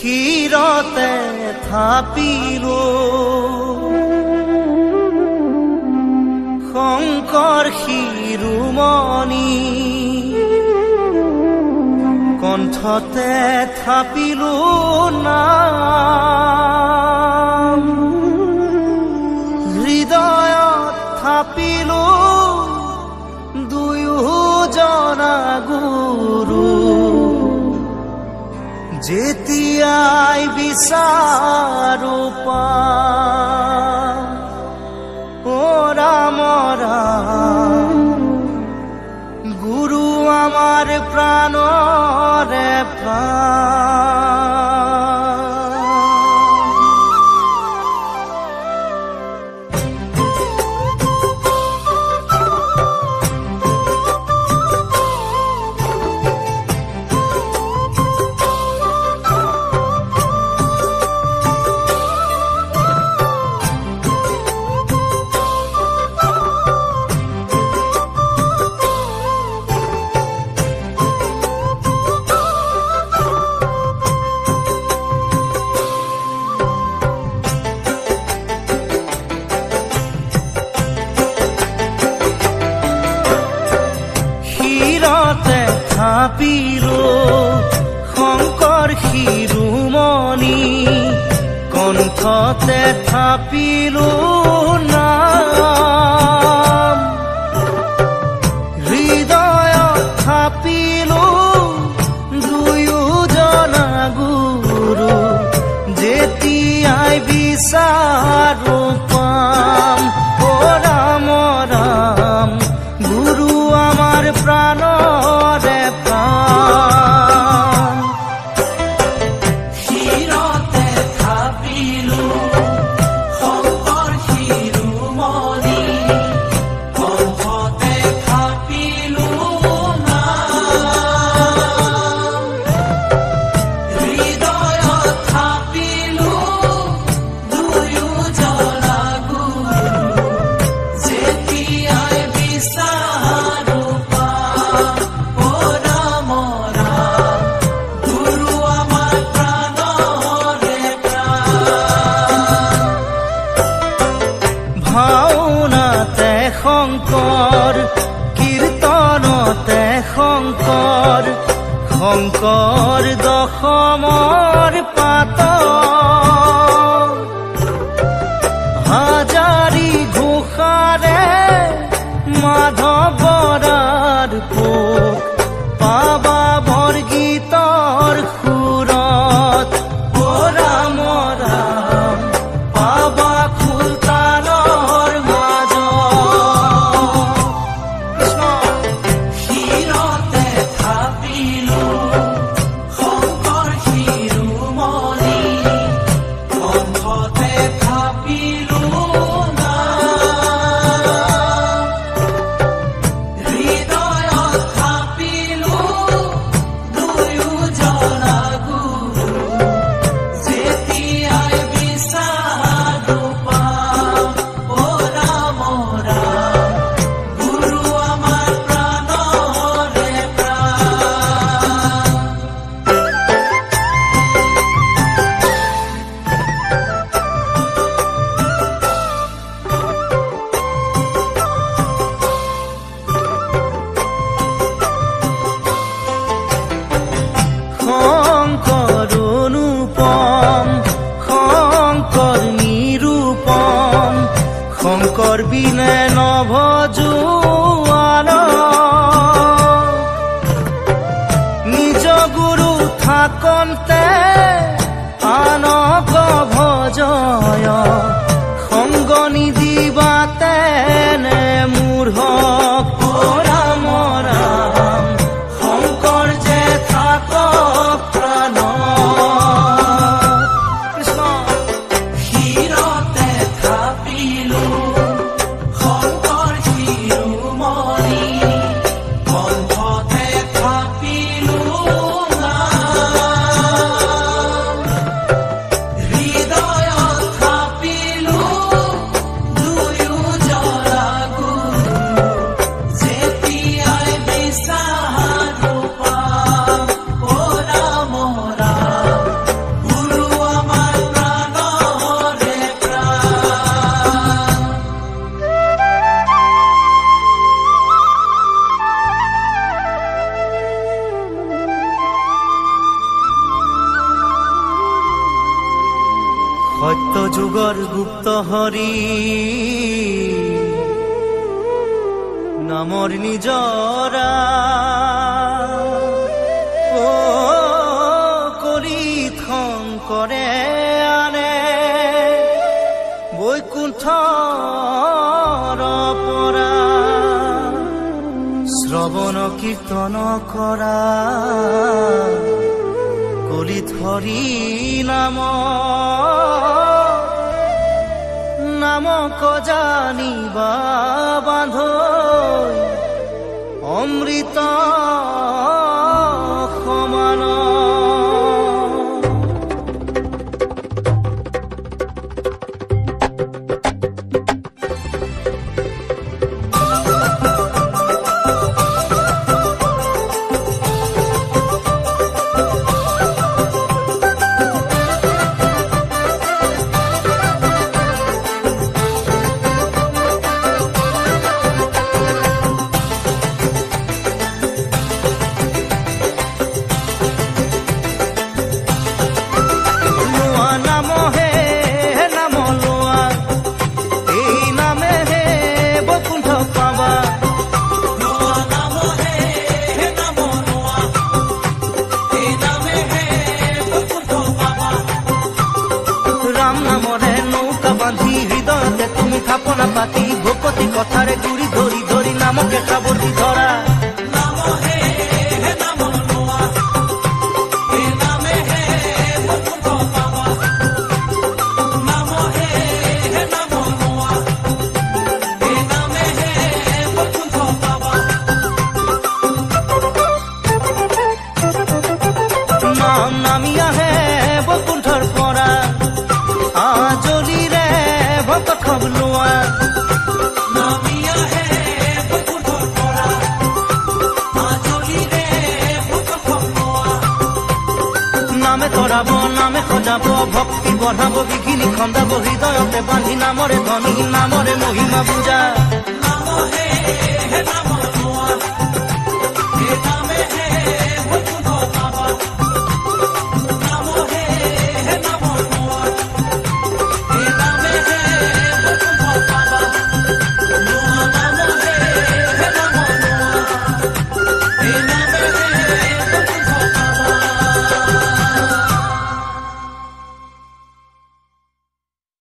শিৰতে থাপিলো শংকৰ শিৰোমণি কণ্ঠতে থাপিলো নাম হৃদয়ত থাপিলো দুয়োজনা গুৰু যেতিয়াই বিচাৰো ও ৰাম ৰাম গুৰু আমাৰ প্ৰাণৰে প্ৰাণ থাপিলো শংকৰ শিৰোমণি কণ্ঠতে থাপিলো নাম হৃদয়ত থাপিলো দুয়োজনা গুৰু যেতিয়াই বিচাৰো পাম ও ৰাম ৰাম গুৰু আমাৰ প্ৰাণৰে প্ৰাণ শিৰতে থাপিলো শংকৰ শিৰোমণি কণ্ঠতে থাপিলো নাম হৃদয়ত থাপিলো দুয়োজনা গুৰু যেতিয়াই বিচাৰো পাম ও ৰাম ৰাম গুৰু আমাৰ প্ৰাণৰে প্ৰাণ ভাওনাতে শংকৰ কীৰ্তনতে শংকৰ শংকৰ দশমৰ পাত হাজাৰী ঘোষাৰে মাধৱৰাৰ পোক পাবা বৰগীতৰ সুৰত ও ৰাম ৰাম পাবা খোলতালৰ মাজত শিৰতে থাপিলো শংকৰ শিৰোমণি কণ্ঠতে থাপিলো নাম হৃদয়ত থাপিলো দুয়োজনা গুৰু যেতিয়াই বিচাৰো পাম ও ৰাম ৰাম গুৰু আমাৰ প্ৰাণৰে প্ৰাণ শংকৰ অনুপম শংকৰ নিৰূপম শংকৰ বিনে নভজুৱাল নিজ গুৰু থাকন্তে আনক ভজয় সংগ নিদিবাতে নে মূঢ়ক ও ৰাম ৰাম শংকৰ যে থাকক প্ৰাণ কৃষ্ণ শিৰতে থাপিলো শংকৰ শিৰোমণি কণ্ঠতে থাপিলো নাম সত্য যুগৰ গুপ্ত হৰি নামৰ নিজৰা ও কৰি শংকৰে আনে বৈকুণ্ঠৰ পৰা শ্ৰৱণ কীৰ্তন কৰা কলিত হৰি নামক জানিবা বান্ধ অমৃত সমান থাপনা পাতি ভকতি কথাৰে গুৰি ধৰি ধৰি নামকে খাবতি ধৰা নাম হে নাম লোৱা হে নামে হে বৈকুণ্ঠ পাবা নাম হে নাম লোৱা হে নামে হে বৈকুণ্ঠ পাবা নাম নামি আহে বৈকুণ্ঠৰ পৰা আজলিৰে ভকত খবলোৱা নামি আহে বৈকুণ্ঠৰ পৰা আজলিৰে ভকত খবলোৱা নামে তৰাব নামে সজাব ভক্তি বঢ়াব বিঘিনি খন্দাব হৃদয়তে বান্ধি নামৰে ধনী নামৰে মহিমা পূজা নাম হে